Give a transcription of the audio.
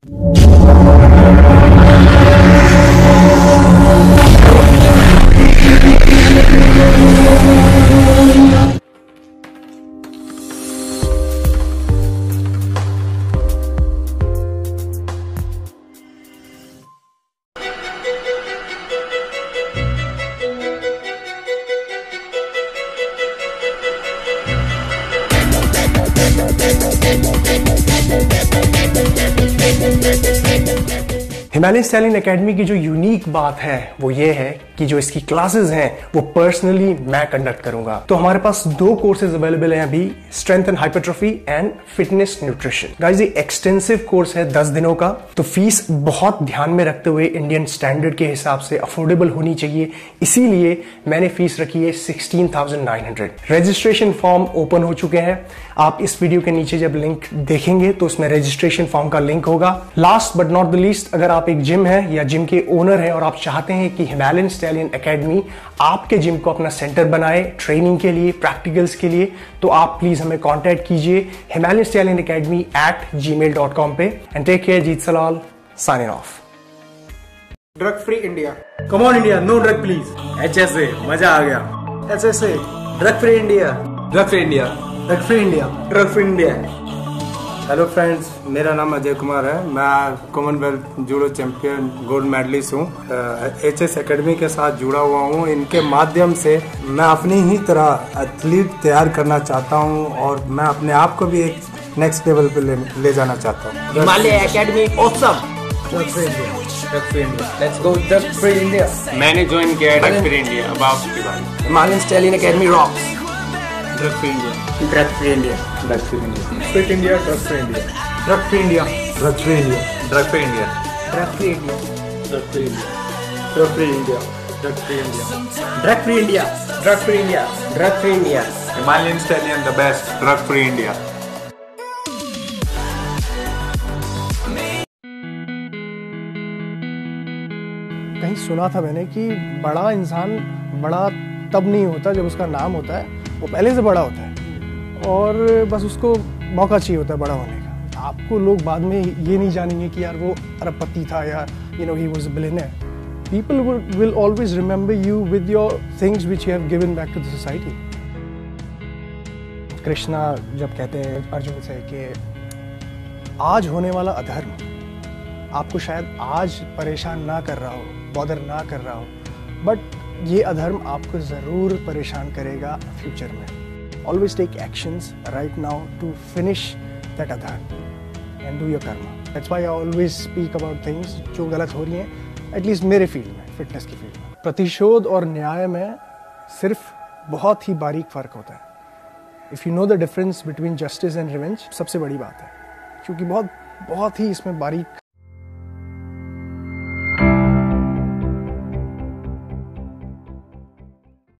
Himalayan stallion academy की जो unique बात है वो ये है कि जो इसकी क्लासेस हैं वो पर्सनली मैं कंडक्ट करूंगा। तो हमारे पास 2 कोर्सेज अवेलेबल हैं अभी, strength and hypertrophy and fitness nutrition. Guys ये एक्सटेंसिव कोर्स है 10 दिनों का, तो फीस बहुत ध्यान में रखते हुए इंडियन स्टैंडर्ड के हिसाब से अफोर्डेबल होनी चाहिए, इसीलिए मैंने फीस रखी है 16,900। रजिस्ट्रेशन फॉर्म ओपन हो चुके हैं। आप इस वीडियो के नीचे जब लिंक देखेंगे तो उसमें रजिस्ट्रेशन फॉर्म का लिंक होगा। Last but not the least, अगर आप एक जिम है या जिम के ओनर हैं और आप चाहते हैं कि हिमालयन स्टैलियन एकेडमी आपके जिम को अपना सेंटर बनाए ट्रेनिंग के लिए, प्रैक्टिकल्स के लिए, तो आप प्लीज हमें कांटेक्ट कीजिए himalayanstalionacademy@gmail.com पे। And take care, Jeet Salal signing off. Drug free India. Come on India, no drug please. HSA, मजा आ गया। SSA, drug free India. Drug free India. Drug free India. Drug free India. Hello friends, मेरा नाम अजय कुमार है। मैं Commonwealth judo champion, gold medallist हूँ। HS academy के साथ जुड़ा हुआ हूँ। इनके माध्यम से मैं अपनी ही तरह एथलीट तैयार करना चाहता हूँ और मैं अपने आप को भी एक नेक्स्ट लेवल पे ले जाना चाहता हूँ। Himalaya academy awesome. Drug free India. Drug free India. Let's go drug free India. मैंने ज्वाइन किया ड्रग फ्री इंडिया। अब आपकी बारी। Himalayan stallion academy rocks. Drug free India. Drug free India. Drug free India. Fit India. Drug free India. Drug free India. Drug free India. Drug free India. Drug free India. Drug free India. Drug free India. Drug free India. Drug free India. Drug free India. Drug free India. Himalayan stallion the best. Drug free India. कहीं सुना था मैंने कि बड़ा इंसान बड़ा तब नहीं होता जब उसका नाम होता है, वो पहले से बड़ा होता है और बस उसको मौका चाहिए होता है बड़ा होने का। आपको लोग बाद में ये नहीं जानेंगे कि यार वो अरबपति था या ही was a billionaire. People will always remember you with your things which you have given back to the society. Krishna जब कहते हैं अर्जुन से कि आज होने वाला अधर्म आपको शायद आज परेशान ना कर रहा हो, बॉदर ना कर रहा हो, बट ये अधर्म आपको जरूर परेशान करेगा फ्यूचर में। Always take actions right now to finish that अधर्म and do your karma. That's why I always speak about things जो गलत हो रही हैं, एटलीस्ट मेरे फील्ड में, फिटनेस की फील्ड में। प्रतिशोध और न्याय में सिर्फ बहुत ही बारीक फर्क होता है। If you know the difference between justice and revenge, सबसे बड़ी बात है, क्योंकि बहुत ही इसमें बारीक